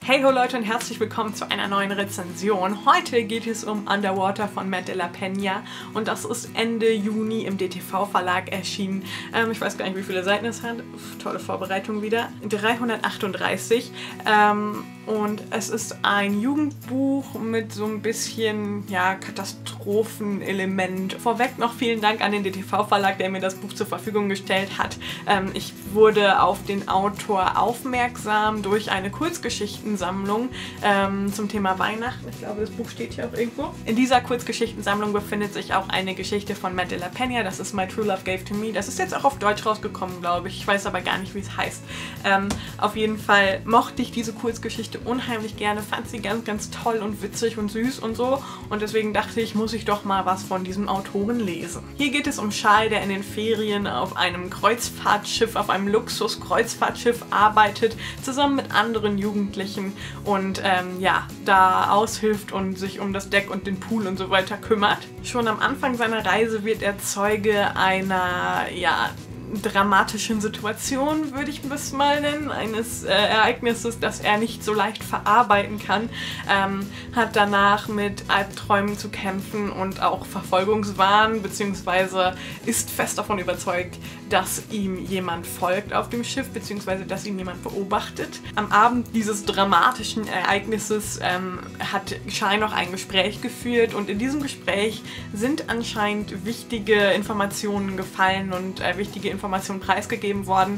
Hey ho Leute und herzlich willkommen zu einer neuen Rezension. Heute geht es um Underwater von Matt de la Peña und das ist Ende Juni im DTV Verlag erschienen. Ich weiß gar nicht, wie viele Seiten es hat. Tolle Vorbereitung wieder. 338. Und es ist ein Jugendbuch mit so ein bisschen, ja, Katastrophenelement. Vorweg noch vielen Dank an den DTV Verlag, der mir das Buch zur Verfügung gestellt hat. Ich wurde auf den Autor aufmerksam durch eine Kurzgeschichtensammlung zum Thema Weihnachten. Ich glaube, das Buch steht hier auch irgendwo. In dieser Kurzgeschichtensammlung befindet sich auch eine Geschichte von Matt de la Peña. Das ist My True Love Gave to Me. Das ist jetzt auch auf Deutsch rausgekommen, glaube ich. Ich weiß aber gar nicht, wie es heißt. Auf jeden Fall mochte ich diese Kurzgeschichte unheimlich gerne, fand sie ganz, ganz toll und witzig und süß und so. Und deswegen dachte ich, muss ich doch mal was von diesem Autoren lesen. Hier geht es um Shai, der in den Ferien auf einem Kreuzfahrtschiff, auf einem Luxus-Kreuzfahrtschiff arbeitet, zusammen mit anderen Jugendlichen und ja, da aushilft und sich um das Deck und den Pool und so weiter kümmert. Schon am Anfang seiner Reise wird er Zeuge einer, ja, dramatischen Situation, würde ich es mal nennen, eines Ereignisses, das er nicht so leicht verarbeiten kann, hat danach mit Albträumen zu kämpfen und auch Verfolgungswahn, beziehungsweise ist fest davon überzeugt, dass ihm jemand folgt auf dem Schiff, beziehungsweise dass ihn jemand beobachtet. Am Abend dieses dramatischen Ereignisses hat Shai noch ein Gespräch geführt und in diesem Gespräch sind anscheinend wichtige Informationen gefallen und wichtige Informationen preisgegeben worden,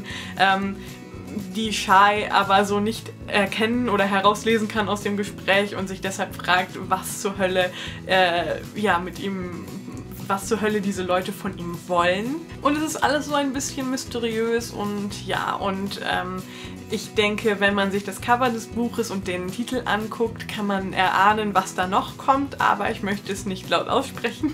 die Shai aber so nicht erkennen oder herauslesen kann aus dem Gespräch und sich deshalb fragt, was zur Hölle ja, mit ihm, was zur Hölle diese Leute von ihm wollen. Und es ist alles so ein bisschen mysteriös und ja, und ich denke, wenn man sich das Cover des Buches und den Titel anguckt, kann man erahnen, was da noch kommt, aber ich möchte es nicht laut aussprechen.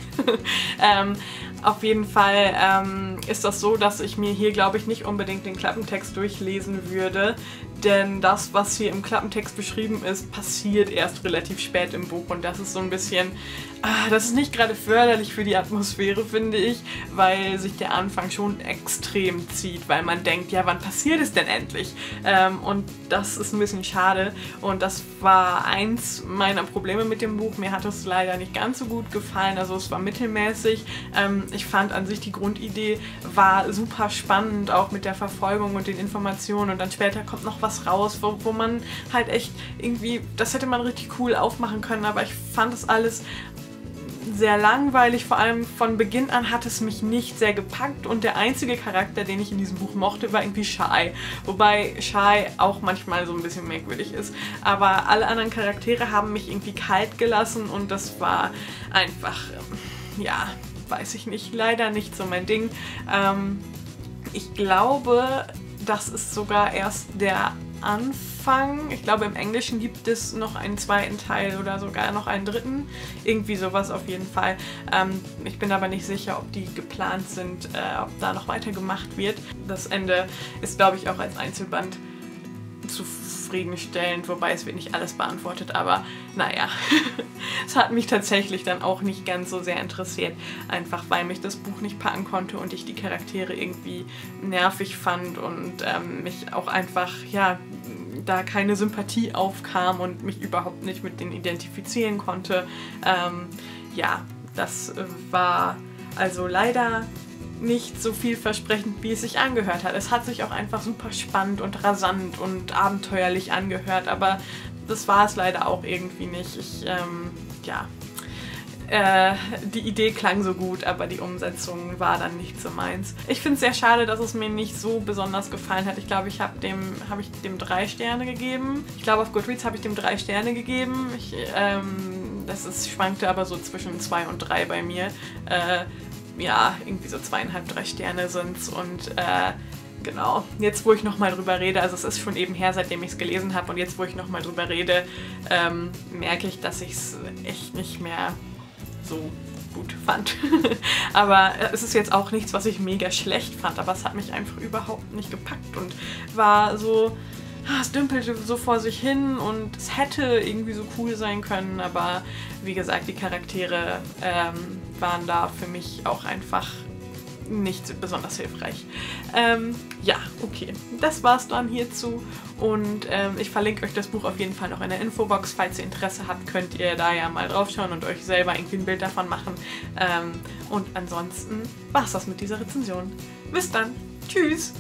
Auf jeden Fall ist das so, dass ich mir hier, glaube ich, nicht unbedingt den Klappentext durchlesen würde, denn das, was hier im Klappentext beschrieben ist, passiert erst relativ spät im Buch und das ist so ein bisschen, das ist nicht gerade förderlich für die Atmosphäre, finde ich, weil sich der Anfang schon extrem zieht, weil man denkt, ja, wann passiert es denn endlich? Und das ist ein bisschen schade und das war eins meiner Probleme mit dem Buch. Mir hat es leider nicht ganz so gut gefallen, also es war mittelmäßig. Ich fand an sich die Grundidee war super spannend, auch mit der Verfolgung und den Informationen und dann später kommt noch was raus, wo man halt echt irgendwie, das hätte man richtig cool aufmachen können, aber ich fand es alles sehr langweilig, vor allem von Beginn an hat es mich nicht sehr gepackt und der einzige Charakter, den ich in diesem Buch mochte, war irgendwie Shai. Wobei Shai auch manchmal so ein bisschen merkwürdig ist. Aber alle anderen Charaktere haben mich irgendwie kalt gelassen und das war einfach, ja, weiß ich nicht, leider nicht so mein Ding. Ich glaube, das ist sogar erst der Anfang. Ich glaube, im Englischen gibt es noch einen zweiten Teil oder sogar noch einen dritten. Irgendwie sowas auf jeden Fall. Ich bin aber nicht sicher, ob die geplant sind, ob da noch weiter gemacht wird. Das Ende ist, glaube ich, auch als Einzelband zufriedenstellend, wobei es wird nicht alles beantwortet, aber naja, es hat mich tatsächlich dann auch nicht ganz so sehr interessiert, einfach weil mich das Buch nicht packen konnte und ich die Charaktere irgendwie nervig fand und mich auch einfach, ja, da keine Sympathie aufkam und mich überhaupt nicht mit denen identifizieren konnte. Ja, das war also leider nicht so vielversprechend, wie es sich angehört hat. Es hat sich auch einfach super spannend und rasant und abenteuerlich angehört, aber das war es leider auch irgendwie nicht. Ja, die Idee klang so gut, aber die Umsetzung war dann nicht so meins. Ich finde es sehr schade, dass es mir nicht so besonders gefallen hat. Ich glaube, ich habe dem 3 Sterne gegeben. Ich glaube, auf Goodreads habe ich dem 3 Sterne gegeben. Schwankte aber so zwischen 2 und 3 bei mir. Ja, irgendwie so 2,5, 3 Sterne sind's und genau, jetzt wo ich nochmal drüber rede, also es ist schon eben her, seitdem ich es gelesen habe und jetzt wo ich nochmal drüber rede, merke ich, dass ich es echt nicht mehr so gut fand. Aber es ist jetzt auch nichts, was ich mega schlecht fand, aber es hat mich einfach überhaupt nicht gepackt und war so, es dümpelte so vor sich hin und es hätte irgendwie so cool sein können, aber wie gesagt, die Charaktere waren da für mich auch einfach nicht besonders hilfreich. Ja, okay. Das war's dann hierzu. Und ich verlinke euch das Buch auf jeden Fall noch in der Infobox. Falls ihr Interesse habt, könnt ihr da ja mal draufschauen und euch selber irgendwie ein Bild davon machen. Und ansonsten war's das mit dieser Rezension. Bis dann. Tschüss!